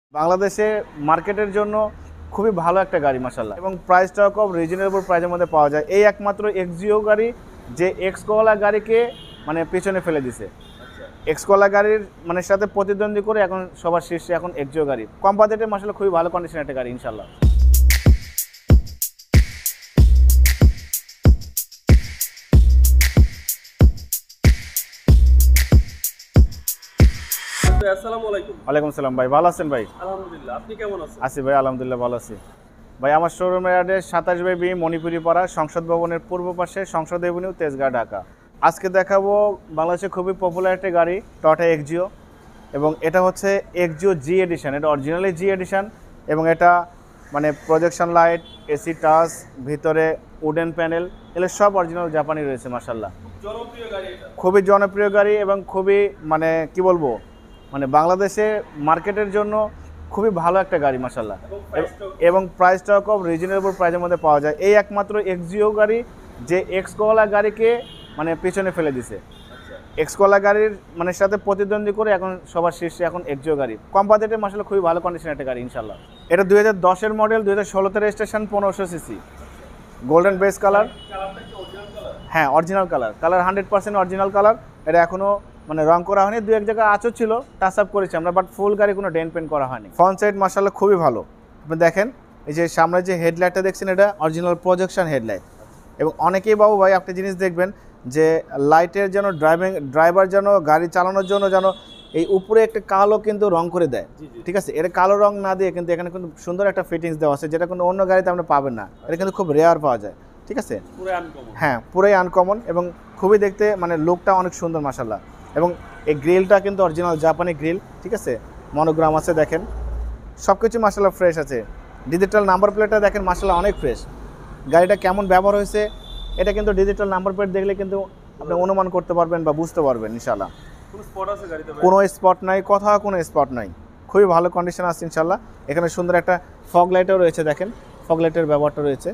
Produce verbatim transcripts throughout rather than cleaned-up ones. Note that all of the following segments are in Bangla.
বাংলাদেশে মার্কেটের জন্য খুবই ভালো একটা গাড়ি মাশাআল্লাহ, এবং প্রাইসটাও কম, রিজনেবল প্রাইসের মধ্যে পাওয়া যায়। এই একমাত্র এক্সিও গাড়ি যে এক্সকোলা গাড়িকে মানে পেছনে ফেলে দিছে। এক্সকোলা গাড়ির মানে সাথে প্রতিদ্বন্দ্বী করে এখন সবার শীর্ষে এখন এক্সিও গাড়ি। কম বাজেটে মাশাআল্লাহ খুবই ভালো কন্ডিশনের একটা গাড়ি ইনশাআল্লাহ। আসসালামু আলাইকুম। ওয়ালাইকুম আসসালাম ভাই, ভালো আছেন ভাই? আলহামদুলিল্লাহ, আপনি কেমন আছেন? আছি ভাই, আলহামদুলিল্লাহ ভালো আছি ভাই। আমার শোরুমের অ্যাড্রেস সাতাশ বাই বি মণিপুরিপাড়া, সংসদ ভবনের পূর্ব পাশে, সংসদ এভিনিউ, তেজগাঁও, ঢাকা। আজকে দেখাবো বাংলাদেশে খুবই পপুলার একটা গাড়ি, টয়োটা এক্সিও, এবং এটা হচ্ছে এক্সিও জি এডিশন। এটা অরিজিনালি জি এডিশন, এবং এটা মানে প্রজেকশন লাইট, এসি টাচ, ভিতরে উডেন প্যানেল, এগুলো সব অরিজিনাল জাপানি রয়েছে মাশাআল্লাহ। জনপ্রিয় গাড়ি এটা, খুবই জনপ্রিয় গাড়ি, এবং খুবই মানে কি বলবো, মানে বাংলাদেশে মার্কেটের জন্য খুবই ভালো একটা গাড়ি মাশাআল্লাহ, এবং প্রাইসটাও কম, রিজনেবল প্রাইসের মধ্যে পাওয়া যায়। এই একমাত্র এক্সিও গাড়ি যে এক্সকোলা গাড়িকে মানে পেছনে ফেলে দিছে। এক্সকোলা গাড়ির মানে সাথে প্রতিদ্বন্দ্বী করে এখন সবার শীর্ষে এখন এক্সিও গাড়ি। কম বাজেটে মাশাআল্লাহ খুবই ভালো কন্ডিশনের একটা গাড়ি ইনশাআল্লাহ। এটা দুই হাজার দশের মডেল, দুই হাজার ষোলোতে রেজিস্ট্রেশন, পনেরোশো সিসি, গোল্ডেন বেস কালার। হ্যাঁ, original colour, colour hundred percent original colour. এটা এখনও মানে রং করা হয়নি, দু এক জায়গায় আঁচও ছিল, টাচ আপ করেছি আমরা, বাট ফুল গাড়ি কোনো ডেন্ট পেন্ট করা হয়নি। ফ্রন্ট সাইড মাশাআল্লাহ খুবই ভালো। আপনি দেখেন এই যে সামনে যে হেডলাইটটা দেখছেন, এটা অরিজিনাল প্রজেকশন হেডলাইট। এবং অনেকেই বাবু ভাই আপনি জিনিস দেখবেন যে লাইটের যেন ড্রাইভিং ড্রাইভার যেন গাড়ি চালানোর জন্য যেন এই উপরে একটা কালো কিন্তু রং করে দেয়, ঠিক আছে? এটা কালো রং না দিয়ে কিন্তু এখানে কিন্তু সুন্দর একটা ফিটিংস দেওয়া আছে, যেটা কোনো অন্য গাড়িতে আপনি পাবেন না। এটা কিন্তু খুব রেয়ার পাওয়া যায়, ঠিক আছে? হ্যাঁ, পুরোই আনকমন, এবং খুবই দেখতে মানে লুকটা অনেক সুন্দর মাশাআল্লাহ। এবং এই গ্রিলটা কিন্তু অরিজিনাল জাপানি গ্রিল, ঠিক আছে? মনোগ্রাম আছে, দেখেন সব কিছু মাশাআল্লাহ ফ্রেশ আছে। ডিজিটাল নাম্বার প্লেটটা দেখেন মাশাআল্লাহ অনেক ফ্রেশ। গাড়িটা কেমন ব্যবহার হয়েছে এটা কিন্তু ডিজিটাল নাম্বার প্লেট দেখলে কিন্তু আপনি অনুমান করতে পারবেন বা বুঝতে পারবেন ইনশাআল্লাহ। কোনো স্পট আছে গাড়িতে? কোনো স্পট নাই, কোথাও কোনো স্পট নাই, খুবই ভালো কন্ডিশন আছে ইনশাআল্লাহ। এখানে সুন্দর একটা ফগ লাইটও রয়েছে, দেখেন ফগ লাইটের ব্যবহারটা রয়েছে,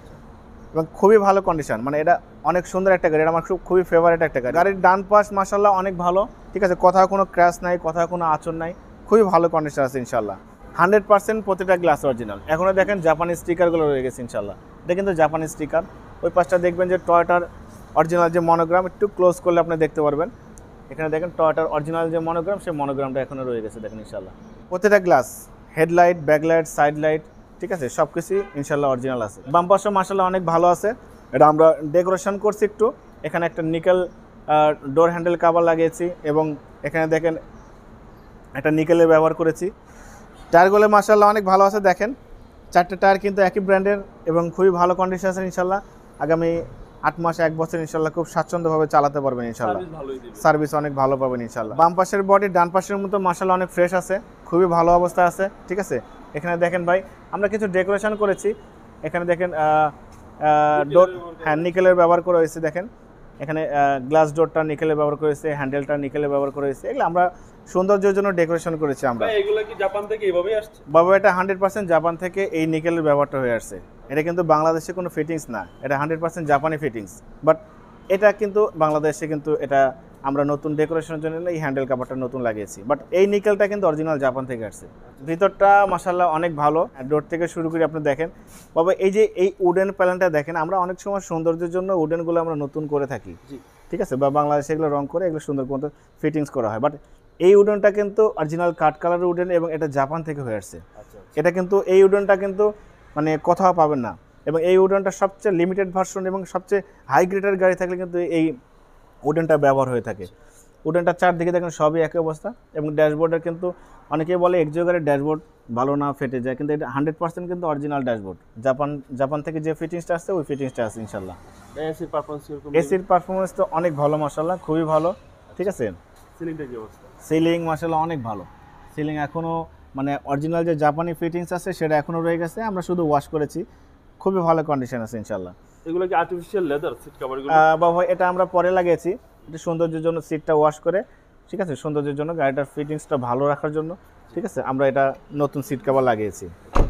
এবং খুবই ভালো কন্ডিশন। মানে এটা অনেক সুন্দর একটা গাড়ি, এটা আমার খুব খুবই ফেভারিট একটা গাড়ি। গাড়ির ডান পাশ মাশাআল্লাহ অনেক ভালো, ঠিক আছে? কোথাও কোনো ক্র্যাশ নাই, কোথাও কোনো আঁচড় নাই, খুবই ভালো কন্ডিশন আছে ইনশাআল্লাহ। হান্ড্রেড পার্সেন্ট প্রতিটা গ্লাস অরিজিনাল। এখনও দেখেন জাপানি স্টিকারগুলো রয়ে গেছে ইনশাআল্লাহ। এটা কিন্তু জাপানি স্টিকার। ওই পাশটা দেখবেন যে টয়োটার অরিজিনাল যে মনোগ্রাম, একটু ক্লোজ করলে আপনি দেখতে পারবেন। এখানে দেখেন টয়োটার অরিজিনাল যে মনোগ্রাম, সেই মনোগ্রামটা এখনও রয়ে গেছে, দেখেন ইনশাআল্লাহ। প্রতিটা glass, headlight, backlight, side light, ঠিক আছে? সব কিছুই ইনশাআল্লাহ অরিজিনাল আছে। বাম পাশে মাশাআল্লাহ অনেক ভালো আছে। এটা আমরা ডেকোরেশন করছি একটু, এখানে একটা নিকেল ডোর হ্যান্ডেল কাভার লাগিয়েছি, এবং এখানে দেখেন একটা নিকেলের ব্যবহার করেছি। টায়ারগুলো মাশাআল্লাহ অনেক ভালো আছে, দেখেন চারটে টায়ার কিন্তু একই ব্র্যান্ডের, এবং খুবই ভালো কন্ডিশন আছে ইনশাআল্লাহ। আগামী আট মাস এক বছর ইনশাআল্লাহ খুব স্বাচ্ছন্দ্যভাবে চালাতে পারবেন ইনশাআল্লাহ। সার্ভিস অনেক ভালো পাবেন ইনশাআল্লাহ। বাম পাশের বডি ডান পাশের মতো মাশাআল্লাহ অনেক ফ্রেশ আছে, খুবই ভালো অবস্থায় আছে, ঠিক আছে? এখানে দেখেন ভাই আমরা কিছু ডেকোরেশন করেছি, এখানে দেখেন ডোর, হ্যাঁ নিকেলের ব্যবহার করা হয়েছে, দেখেন এখানে গ্লাস ডোরটা নিকেলের ব্যবহার করেছে, হ্যান্ডেলটা নিকেলের ব্যবহার করেছে। এগুলো আমরা সৌন্দর্যের জন্য ডেকোরেশন করেছি আমরা। এগুলো কি জাপান থেকে এইভাবেই আসছে? বাবা এটা হান্ড্রেড পার্সেন্ট জাপান থেকে এই নিকেলের ব্যবহারটা হয়ে আসছে। এটা কিন্তু বাংলাদেশে কোনো ফিটিংস না, এটা হান্ড্রেড পার্সেন্ট জাপানি ফিটিংস। বাট এটা কিন্তু বাংলাদেশে কিন্তু এটা আমরা নতুন ডেকোরেশনের জন্য এই হ্যান্ডেল কাভারটা নতুন লাগিয়েছি, বাট এই নিকেলটা কিন্তু অরিজিনাল জাপান থেকে আসছে। ভিতরটা মাশাআল্লাহ অনেক ভালো, ডোর থেকে শুরু করে আপনি দেখেন বাবা, এই যে এই উডেন প্যানেলটা দেখেন, আমরা অনেক সময় সৌন্দর্যের জন্য উডেনগুলো আমরা নতুন করে থাকি, ঠিক আছে? বা বাংলাদেশে এগুলো রং করে এগুলো সুন্দর মতো ফিটিংস করা হয়, বাট এই উডেনটা কিন্তু অরিজিনাল কাঠ কালারের উডেন, এবং এটা জাপান থেকে হয়ে আসছে। এটা কিন্তু এই উডেনটা কিন্তু মানে কোথাও পাবেন না, এবং এই উডেনটা সবচেয়ে লিমিটেড ভার্সন, এবং সবচেয়ে হাই গ্রেডের গাড়ি থাকলে কিন্তু এই উডেনটা ব্যবহার হয়ে থাকে। উডেনটা চারদিকে দেখেন সবই একই অবস্থা, এবং ড্যাশবোর্ডের কিন্তু অনেকেই বলে এক্সিও গাড়ির ড্যাশবোর্ড ভালো না, ফেটে যায়, কিন্তু এটা হান্ড্রেড পার্সেন্ট কিন্তু অরিজিনাল ড্যাশবোর্ড। জাপান জাপান থেকে যে ফিটিংসটা আসছে ওই ফিটিংসটা আছে ইনশাআল্লাহ। এসির পারফরম্যান্স এরকম? এসির পারফরম্যান্স তো অনেক ভালো মাশাআল্লাহ, খুবই ভালো, ঠিক আছে? সিলিংটা কি অবস্থা? সিলিং মাশাআল্লাহ অনেক ভালো। সিলিং এখনও মানে অরিজিনাল যে জাপানি ফিটিংস আছে সেটা এখনও রয়ে গেছে, আমরা শুধু ওয়াশ করেছি, খুবই ভালো কন্ডিশন আছে ইনশাআল্লাহ। এগুলো কি আর্টিফিশিয়াল লেদার সিট কভারগুলো? বাবা এটা আমরা পরে লাগিয়েছি, এটা সৌন্দর্যের জন্য, সিটটা ওয়াশ করে, ঠিক আছে? সৌন্দর্যের জন্য, গাড়িটার ফিটিংসটা ভালো রাখার জন্য, ঠিক আছে? আমরা এটা নতুন সিট কভার লাগিয়েছি।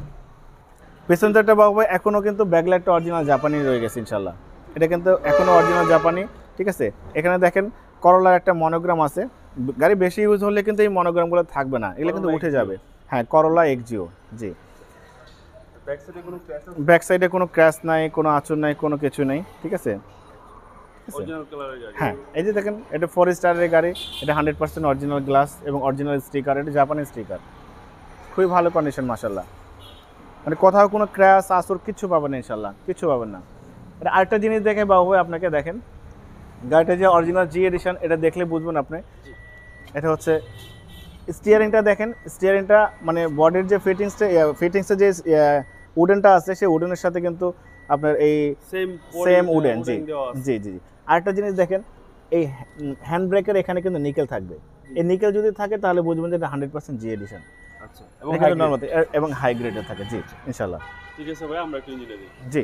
পেছন দিকটা বাবা এখনও কিন্তু ব্যাকলাইটটা অরিজিনাল জাপানি রয়ে গেছে ইনশাআল্লাহ। এটা কিন্তু এখনও অরিজিনাল জাপানি, ঠিক আছে? এখানে দেখেন করলার একটা মনোগ্রাম আছে, গাড়ি বেশি ইউজ হলে কিন্তু এই মনোগ্রামগুলো থাকবে না, এগুলো কিন্তু উঠে যাবে। হ্যাঁ করলা এক্সিও জি। ব্যাক সাইডে কোনো ক্র্যাশ আছে? ব্যাক সাইডে কোনো ক্র্যাশ নাই, কোনো আঁচড় নাই, কোনো কিছু নেই, ঠিক আছে। অরিজিনাল কালারের গাড়ি। হ্যাঁ এই যে দেখেন এটা ফোর স্টারের গাড়ি, এটা হান্ড্রেড পার্সেন্ট অরিজিনাল গ্লাস এবং অরিজিনাল স্টিকার, এটা জাপানি স্টিকার, খুবই ভালো কন্ডিশন মাশাল্লাহ। মানে কোথাও কোনো ক্র্যাশ আসর কিছু পাবেন না ইনশাল্লাহ, কিছু পাবেন না। এটা আরেকটা জিনিস দেখে বাবু ভাই আপনাকে দেখেন, গাড়িটা যে অরিজিনাল জি এডিশন এটা দেখলে বুঝবেন আপনি। এটা হচ্ছে স্টিয়ারিংটা দেখেন, স্টিয়ারিংটা মানে বডির যে ফিটিংসটা ফিটিংসের যে উডেনটা আছে সেই উডেনের সাথে কিন্তু আপনার এই same same wooden G G G. আরেকটা জিনিস দেখেন, এই হ্যান্ড ব্রেকের এখানে কিন্তু নিকেল থাকবে, এই নিকেল যদি থাকে তাহলে বুঝবেন যে এটা হান্ড্রেড পার্সেন্ট জি এডিশন। আচ্ছা এবং নরমাল এবং হাই গ্রেডের থাকে জি ইনশাল্লাহ। ঠিক আছে ভাই, আমরা একটু ইঞ্জিনে দিই। জি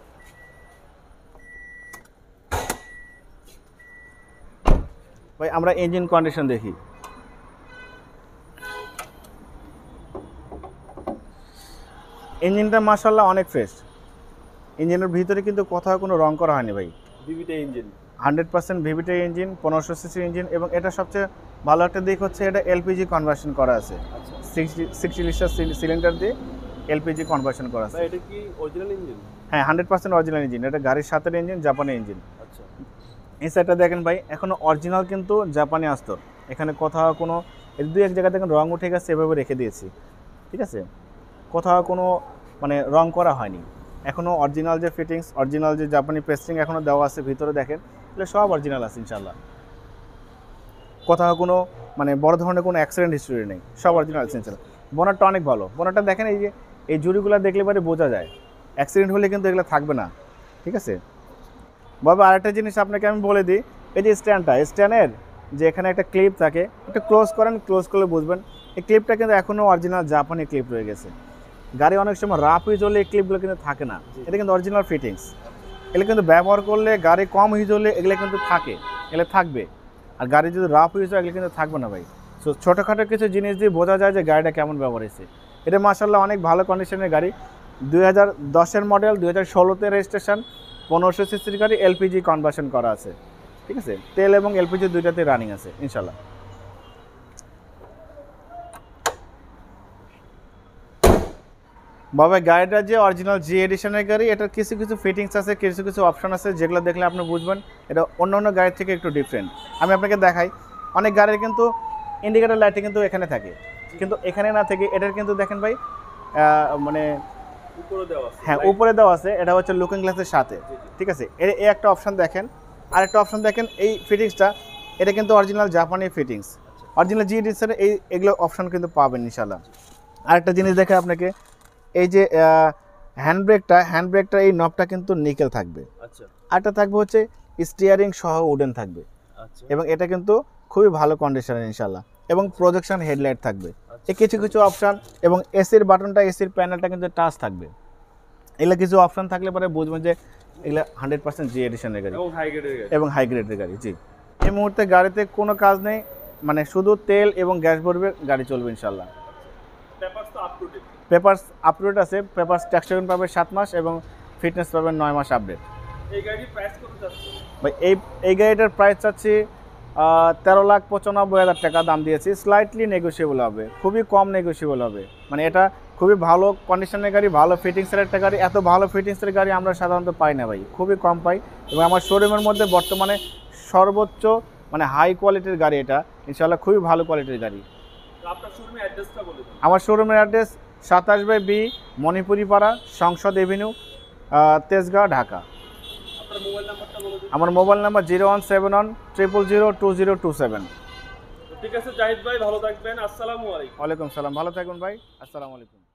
ভাই আমরা ইঞ্জিন কন্ডিশন দেখি। ইঞ্জিনটা মাশাআল্লাহ অনেক ফ্রেশ, ইঞ্জিনের ভিতরে কিন্তু কোথাও কোনো রং করা হয়নি ভাই। VVTi engine hundred percent VVTi engine, পনেরোশো সিসি ইঞ্জিন, এবং এটা সবচেয়ে ভালো একটা দিক হচ্ছে এটা এলপিজি কনভার্সন করা আছে। আচ্ছা সিক্সটি সিক্সটি লিটার সিলিন্ডার দিয়ে এলপিজি কনভার্সন করা আছে। ভাই এটা কি অরিজিনাল ইঞ্জিন? হ্যাঁ হান্ড্রেড পার্সেন্ট অরিজিনাল ইঞ্জিন, এটা গাড়ির সাথে ইঞ্জিন, জাপানি ইঞ্জিন। আচ্ছা এই সাইডটা দেখেন ভাই, এখনো অরিজিনাল কিন্তু জাপানি আস্তর, এখানে কোথাও কোনো দুই এক জায়গা দেখেন রং উঠে গেছে, এভাবে রেখে দিয়েছি, ঠিক আছে। কোথাও কোনো মানে রং করা হয়নি, এখনও অরিজিনাল যে ফিটিংস, অরিজিনাল যে জাপানি পেস্টিং এখনও দেওয়া আছে ভিতরে দেখেন, এগুলো সব অরিজিনাল আছে ইনশাল্লাহ। কোথাও কোনো মানে বড় ধরনের কোনো অ্যাক্সিডেন্ট হিস্টোরি নেই, সব অরিজিনাল আছে ইনশাল্লাহ। বোনারটা অনেক ভালো, বোনারটা দেখেন এই যে এই জুড়িগুলো দেখলে পরে বোঝা যায়, অ্যাক্সিডেন্ট হলে কিন্তু এগুলো থাকবে না, ঠিক আছে। বাবা আরেকটা জিনিস আপনাকে আমি বলে দিই, এই যে স্ট্যান্ডটা, স্ট্যান্ডের যে এখানে একটা ক্লিপ থাকে, একটু ক্লোজ করেন, ক্লোজ করলে বুঝবেন এই ক্লিপটা কিন্তু এখনও অরিজিনাল জাপানি ক্লিপ রয়ে গেছে। গাড়ি অনেক সময় রাফ ইউজ হলে এই ক্লিপগুলো কিন্তু থাকে না, এটা কিন্তু অরিজিনাল ফিটিংস। এগুলো কিন্তু ব্যবহার করলে গাড়ি কম ইউজ হলে এগুলো কিন্তু থাকে, এগুলো থাকবে। আর গাড়ি যদি রাফ ইউজ হয় এগুলো কিন্তু থাকবে না ভাই। সো ছোটোখাটো কিছু জিনিস দিয়ে বোঝা যায় যে গাড়িটা কেমন ব্যবহার হয়েছে। এটা মাশাআল্লাহ অনেক ভালো কন্ডিশনের গাড়ি, দুই হাজার দশের মডেল, দুই হাজার ষোলোতে রেজিস্ট্রেশন, পনেরোশো সিসির গাড়ি, এলপিজি কনভার্সন করা আছে, ঠিক আছে। তেল এবং এলপিজি দুইটাতে রানিং আছে ইনশাল্লাহ। বাবা গাড়িটা যে অরিজিনাল জি এডিশনের গাড়ি, এটার কিছু কিছু ফিটিংস আছে, কিছু কিছু অপশন আছে যেগুলো দেখলে আপনি বুঝবেন এটা অন্য অন্য গাড়ির থেকে একটু ডিফারেন্ট। আমি আপনাকে দেখাই, অনেক গাড়ির কিন্তু ইন্ডিকেটর লাইটে কিন্তু এখানে থাকে, কিন্তু এখানে না থেকে এটার কিন্তু দেখেন ভাই মানে উপরে দেওয়া আছে। হ্যাঁ উপরে দেওয়া আছে, এটা হচ্ছে লুকিং গ্লাসের সাথে, ঠিক আছে। এর এই একটা অপশন দেখেন, আরেকটা অপশন দেখেন, এই ফিটিংসটা এটা কিন্তু অরিজিনাল জাপানি ফিটিংস, অরিজিনাল জি এডিশনের এই এগুলো অপশন কিন্তু পাবেন ইনশাল্লাহ। আরেকটা জিনিস দেখে আপনাকে, এই যে হ্যান্ড ব্রেকটা, হ্যান্ড ব্রেকটা এই নবটা কিন্তু নিকেল থাকবে। আচ্ছা আরেকটা থাকবে হচ্ছে স্টিয়ারিং সহ উডেন থাকবে, আচ্ছা এবং এটা কিন্তু খুবই ভালো কন্ডিশনের ইনশাল্লাহ, এবং প্রজেকশন হেডলাইট থাকবে। এই কিছু কিছু অপশান, এবং এসির বাটনটা, এসির প্যানেলটা কিন্তু টাচ থাকবে। এগুলো কিছু অপশান থাকলে পরে বুঝবেন যে এগুলো হান্ড্রেড পার্সেন্ট জি এডিশনের গাড়ি এবং হাই গ্রেডের গাড়ি এবং হাই গ্রেডের গাড়ি জি। এই মুহূর্তে গাড়িতে কোনো কাজ নেই, মানে শুধু তেল এবং গ্যাস ভরবে, গাড়ি চলবে ইনশাল্লাহ। পেপারস তো up to date? Papers update আছে, পেপারস ট্যাক্স পাবে সাত মাস এবং ফিটনেস পাবেন নয় মাস আপডেট। এই গাড়ির প্রাইস কত যাচ্ছে ভাই এই এই গাড়িটার প্রাইস চাচ্ছি তেরো লাখ পঁচানব্বই হাজার টাকা দাম দিয়েছি, স্লাইটলি নেগোসিয়েবল হবে, খুবই কম নেগোসিয়েবল হবে। মানে এটা খুবই ভালো কন্ডিশনের গাড়ি, ভালো ফিটিংসের একটা গাড়ি, এত ভালো ফিটিংসের গাড়ি আমরা সাধারণত পাই না ভাই, খুবই কম পাই। এবং আমার শোরুমের মধ্যে বর্তমানে সর্বোচ্চ মানে হাই কোয়ালিটির গাড়ি এটা ইনশাআল্লাহ, খুবই ভালো কোয়ালিটির গাড়ি। আপনার শোরুমের অ্যাড্রেসটা বলে দিন। আমার শোরুমের অ্যাড্রেস সাতাশ বাই বি, মণিপুরিপাড়া, সংসদ এভিনিউ, তেজগাঁও, ঢাকা। আপনার মোবাইল নাম্বারটা বলে দিন। আমার mobile number zero one seven one triple zero two zero two seven. ঠিক আছে জাহিদ ভাই, ভালো থাকবেন। আসসালামু আলাইকুম। ওয়ালাইকুম সালাম, ভালো থাকবেন ভাই, আসসালামু আলাইকুম।